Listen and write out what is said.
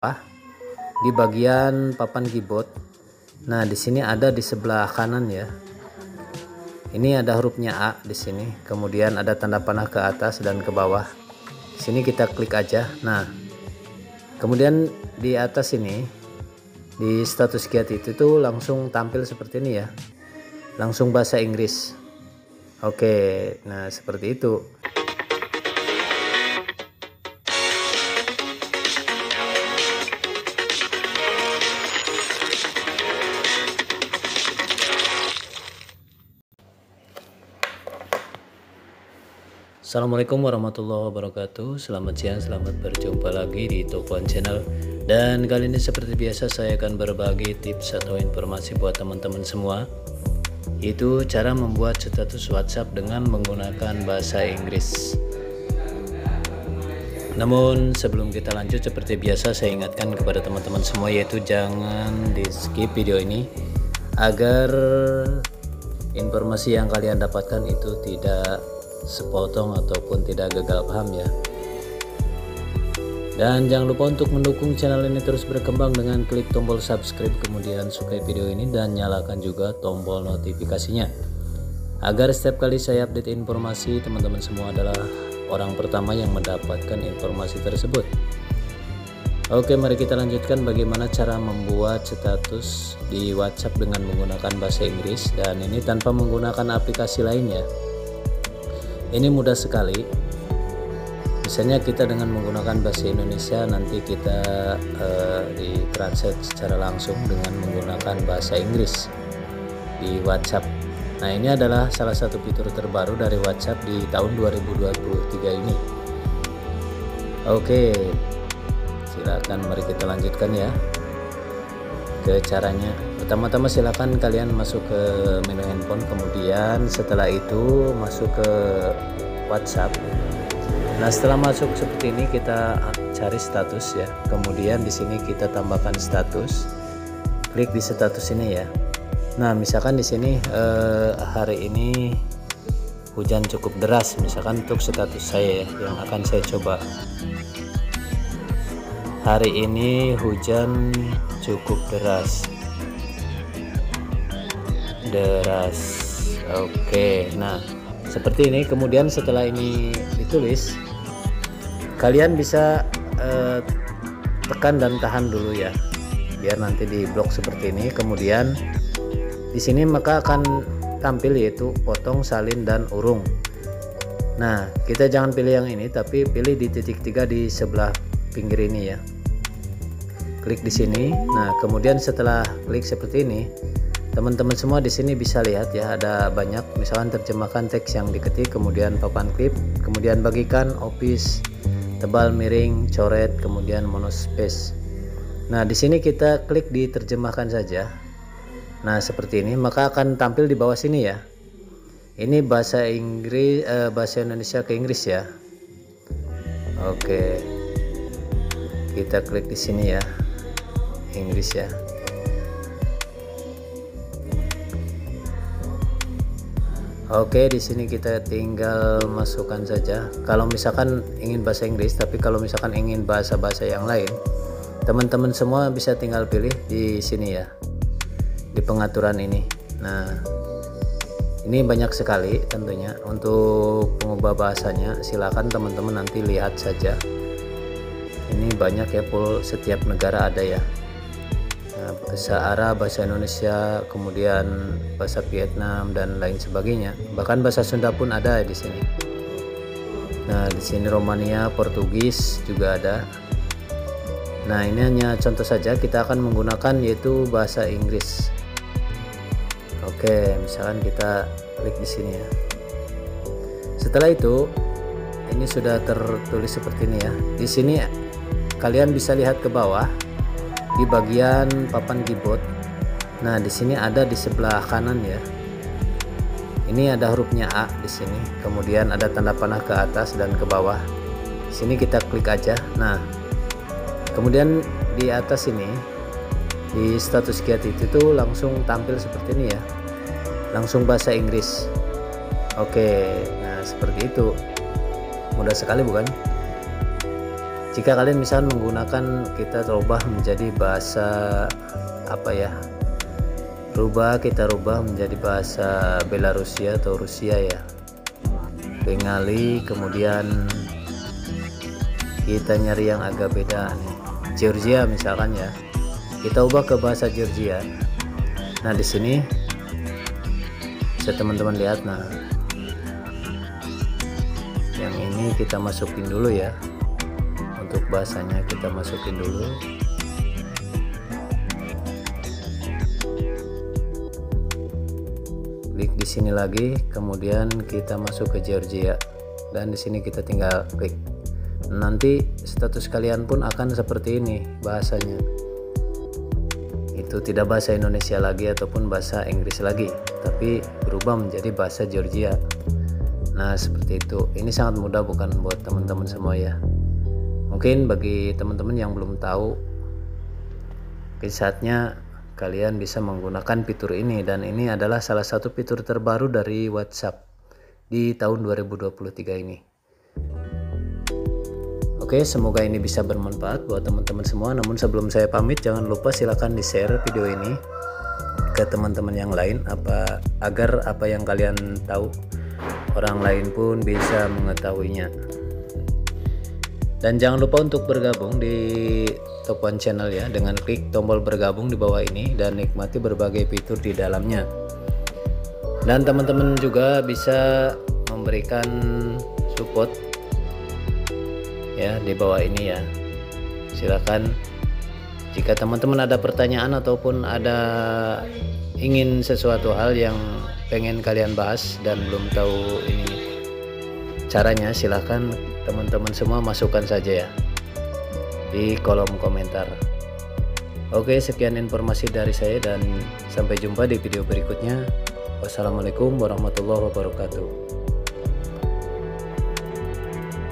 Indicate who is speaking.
Speaker 1: di bagian papan keyboard. Nah, di sini ada di sebelah kanan ya. Ini ada hurufnya A di sini. Kemudian ada tanda panah ke atas dan ke bawah. Di sini kita klik aja. Nah, kemudian di atas ini di status Get itu tuh langsung tampil seperti ini ya. Langsung bahasa Inggris. Oke, nah seperti itu. Assalamualaikum warahmatullahi wabarakatuh. Selamat siang, selamat berjumpa lagi di Tokoan Channel. Dan kali ini seperti biasa saya akan berbagi tips atau informasi buat teman-teman semua, yaitu cara membuat status WhatsApp dengan menggunakan bahasa Inggris. Namun sebelum kita lanjut, seperti biasa saya ingatkan kepada teman-teman semua, yaitu jangan di skip video ini agar informasi yang kalian dapatkan itu tidak sepotong ataupun tidak gagal paham ya. Dan jangan lupa untuk mendukung channel ini terus berkembang dengan klik tombol subscribe, kemudian sukai video ini dan nyalakan juga tombol notifikasinya, agar setiap kali saya update informasi, teman-teman semua adalah orang pertama yang mendapatkan informasi tersebut. Oke, mari kita lanjutkan bagaimana cara membuat status di WhatsApp dengan menggunakan bahasa Inggris, dan ini tanpa menggunakan aplikasi lainnya. Ini mudah sekali. Misalnya kita dengan menggunakan bahasa Indonesia, nanti kita di translate secara langsung dengan menggunakan bahasa Inggris di WhatsApp. Nah, ini adalah salah satu fitur terbaru dari WhatsApp di tahun 2023 ini. Oke, silakan mari kita lanjutkan ya ke caranya. Pertama-tama silakan kalian masuk ke menu handphone, kemudian setelah itu masuk ke WhatsApp. Nah, setelah masuk seperti ini kita cari status ya. Kemudian di sini kita tambahkan status. Klik di status ini ya. Nah, misalkan di sini hari ini hujan cukup deras, misalkan untuk status saya ya, yang akan saya coba. Hari ini hujan cukup deras. Oke, nah seperti ini. Kemudian setelah ini ditulis, kalian bisa tekan dan tahan dulu ya, biar nanti di blok seperti ini. Kemudian di sini maka akan tampil yaitu potong, salin, dan urung. Nah, kita jangan pilih yang ini, tapi pilih di titik 3 di sebelah pinggir ini ya. Klik di sini. Nah, kemudian setelah klik seperti ini, teman-teman semua di sini bisa lihat ya, ada banyak, misalkan terjemahkan teks yang diketik, kemudian papan klip, kemudian bagikan, opis, tebal, miring, coret, kemudian monospace. Nah, di sini kita klik di terjemahkan saja. Nah, seperti ini, maka akan tampil di bawah sini ya. Ini bahasa Inggris, bahasa Indonesia ke Inggris ya. Oke, kita klik di sini ya, Inggris ya. Oke, di sini kita tinggal masukkan saja. Kalau misalkan ingin bahasa Inggris, tapi kalau misalkan ingin bahasa-bahasa yang lain, teman-teman semua bisa tinggal pilih di sini ya, di pengaturan ini. Nah, ini banyak sekali tentunya untuk pengubah bahasanya. Silakan teman-teman nanti lihat saja. Ini banyak ya, full setiap negara ada ya. Bahasa Arab, bahasa Indonesia, kemudian bahasa Vietnam dan lain sebagainya. Bahkan bahasa Sunda pun ada di sini. Nah, di sini Romania, Portugis juga ada. Nah, ini hanya contoh saja, kita akan menggunakan yaitu bahasa Inggris. Oke, misalkan kita klik di sini ya. Setelah itu, ini sudah tertulis seperti ini ya. Di sini kalian bisa lihat ke bawah di bagian papan keyboard. Nah, di sini ada di sebelah kanan ya. Ini ada hurufnya A di sini. Kemudian ada tanda panah ke atas dan ke bawah. Di sini kita klik aja. Nah, kemudian di atas ini di status Get itu tuh langsung tampil seperti ini ya. Langsung bahasa Inggris. Oke, nah seperti itu. Mudah sekali bukan? Jika kalian misalnya menggunakan, kita rubah menjadi bahasa apa ya, kita rubah menjadi bahasa Belarusia atau Rusia ya, Bengali. Kemudian kita nyari yang agak beda nih, Georgia misalkan ya, kita ubah ke bahasa Georgia. Nah di sini bisa teman-teman lihat. Nah yang ini kita masukin dulu ya, untuk bahasanya kita masukin dulu. Klik di sini lagi, kemudian kita masuk ke Georgia dan di sini kita tinggal klik. Nanti status kalian pun akan seperti ini bahasanya. Itu tidak bahasa Indonesia lagi ataupun bahasa Inggris lagi, tapi berubah menjadi bahasa Georgia. Nah seperti itu. Ini sangat mudah bukan buat teman-teman semua ya. Mungkin bagi teman-teman yang belum tahu, mungkin saatnya kalian bisa menggunakan fitur ini, dan ini adalah salah satu fitur terbaru dari WhatsApp di tahun 2023 ini. Oke, semoga ini bisa bermanfaat buat teman-teman semua. Namun sebelum saya pamit, jangan lupa silakan di-share video ini ke teman-teman yang lain, agar apa yang kalian tahu orang lain pun bisa mengetahuinya. Dan jangan lupa untuk bergabung di Top One Channel ya, dengan klik tombol bergabung di bawah ini dan nikmati berbagai fitur di dalamnya. Dan teman-teman juga bisa memberikan support ya di bawah ini ya. Silakan jika teman-teman ada pertanyaan ataupun ada ingin sesuatu hal yang pengen kalian bahas dan belum tahu ini caranya, silahkan teman-teman semua masukkan saja ya di kolom komentar. Oke, sekian informasi dari saya dan sampai jumpa di video berikutnya. Wassalamualaikum warahmatullahi wabarakatuh.